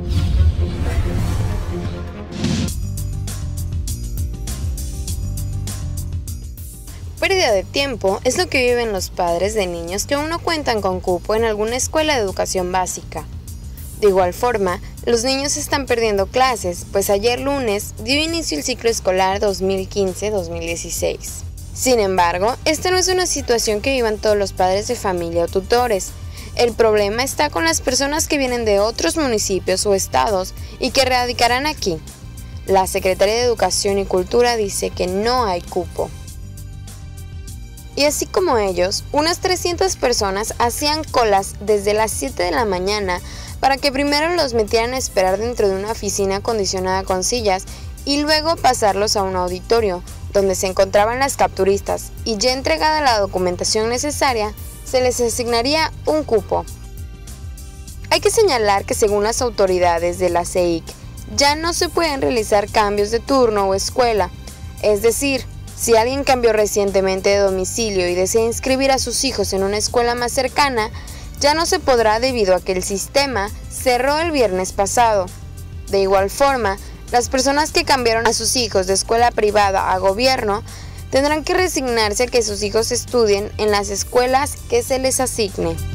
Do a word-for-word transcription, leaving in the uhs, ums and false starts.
Pérdida de tiempo es lo que viven los padres de niños que aún no cuentan con cupo en alguna escuela de educación básica. De igual forma, los niños están perdiendo clases, pues ayer lunes dio inicio el ciclo escolar dos mil quince dos mil dieciséis. Sin embargo, esta no es una situación que vivan todos los padres de familia o tutores. El problema está con las personas que vienen de otros municipios o estados y que radicarán aquí. La Secretaría de Educación y Cultura dice que no hay cupo. Y así como ellos, unas trescientas personas hacían colas desde las siete de la mañana para que primero los metieran a esperar dentro de una oficina acondicionada con sillas y luego pasarlos a un auditorio, donde se encontraban las capturistas, y ya entregada la documentación necesaria, se les asignaría un cupo. Hay que señalar que según las autoridades de la C E I C, ya no se pueden realizar cambios de turno o escuela, es decir, si alguien cambió recientemente de domicilio y desea inscribir a sus hijos en una escuela más cercana, ya no se podrá debido a que el sistema cerró el viernes pasado. De igual forma, las personas que cambiaron a sus hijos de escuela privada a gobierno tendrán que resignarse a que sus hijos estudien en las escuelas que se les asigne.